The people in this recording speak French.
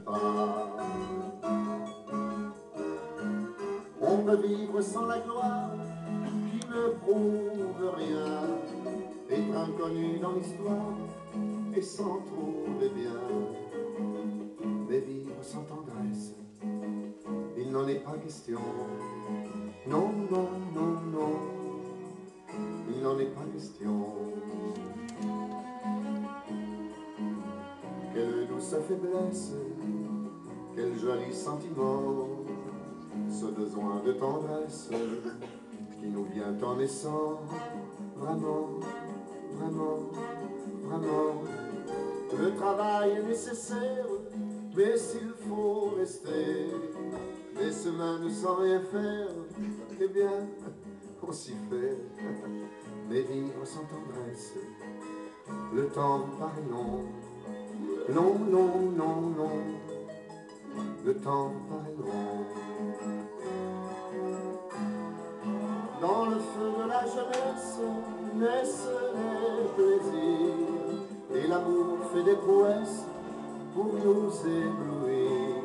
pas. On peut vivre sans la gloire qui ne prouve rien, être inconnu dans l'histoire et s'en trouver bien. Mais vivre sans tendresse, il n'en est pas question. Non, non, non, non, il n'en est pas question. Quelle douce faiblesse, quel joli sentiment, ce besoin de tendresse qui nous vient en naissant. Vraiment, vraiment, vraiment, le travail est nécessaire, mais s'il faut rester des semaines sans rien faire, eh bien, on s'y fait. Mais vivre sans tendresse, le temps paraît long. Non, non, non, non, le temps paraît long. Dans le feu de la jeunesse naissent les plaisirs, et l'amour fait des prouesses pour nous éblouir.